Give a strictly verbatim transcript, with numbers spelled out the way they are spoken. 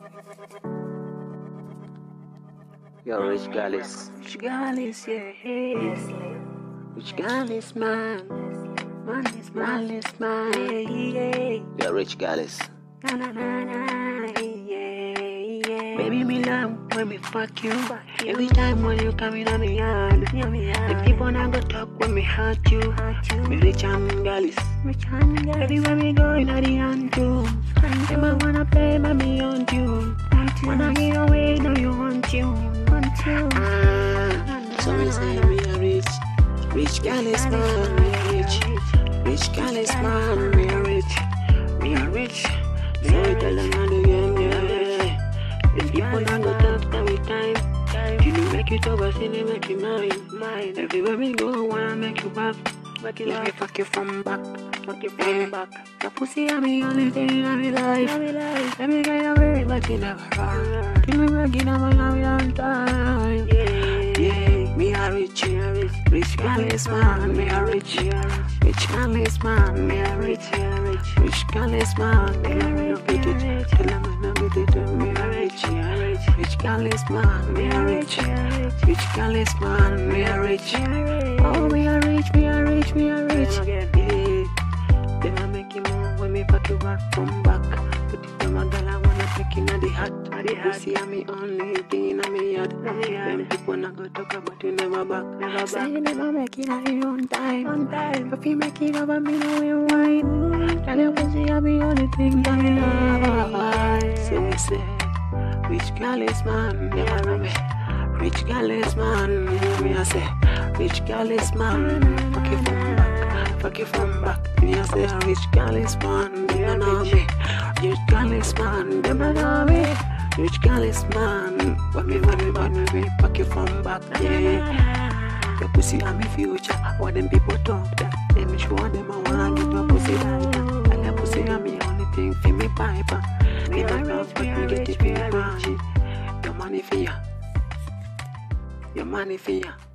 Yo, Rich Gallus. Rich Gallus, yeah, hey. Rich Gallus, man. Man is Man man, is man. yeah, yeah. Yo, Rich Gallus. Na na na na, yeah, yeah. Baby, me love when me fuck you. Fuck you. Every time when you come in on me yard. Yeah, me The yeah. people not go talk when me hurt you. Hurt you. Me Rich and Gallus. Rich and Gallus. Everywhere me go in the hand too. Them I wanna play, but me on you. Want you. Wanna get away, now you want you. Want you. Ah, so me say me a rich, rich Gallus man, me a rich, rich Gallus man, me a rich, me a rich. So we tell them not again, yeah. If people not go talk every time, you do make it over, see me make it mine, mine. Everywhere we go, I wanna make you back, make it like fuck you from back, fuck you from back. Your pussy are the only thing in my life. Let me get away, but you never run. Give me back in my long time. Yeah, me a rich, rich Gallus man, me a rich, rich Gallus man, me a rich, rich Gallus man, me a rich, tell them I know get it, me a rich, rich Gallus man, me a rich, rich Gallus man, me a rich, oh me a rich, me a rich, me a rich, yeah. Then I make him move when me fuck you back from back. Put it on my girl, I wanna take in the hat. The pussy are me only thing in me yard. Them people not go talk about you never back. Never Say back. you never make it on your own time. On time. If you make it over me, no way wine. Tell your pussy I be only thing that me love. So we say, rich Gallus man, never know me. Rich Gallus man, me I say, rich Gallus man, fuck you from back, fuck you from back. Me I say, rich Gallus man, they don't know me. Rich Gallus man, they don't know me. Rich Gallus man, when me when me when me fuck you from back, yeah. Your pussy and me future, what them people talk that. Them show them I wanna get your pussy like that. And your pussy and me only thing for me piper. Me not love but me get it for your money. Your money for ya. Your money for ya.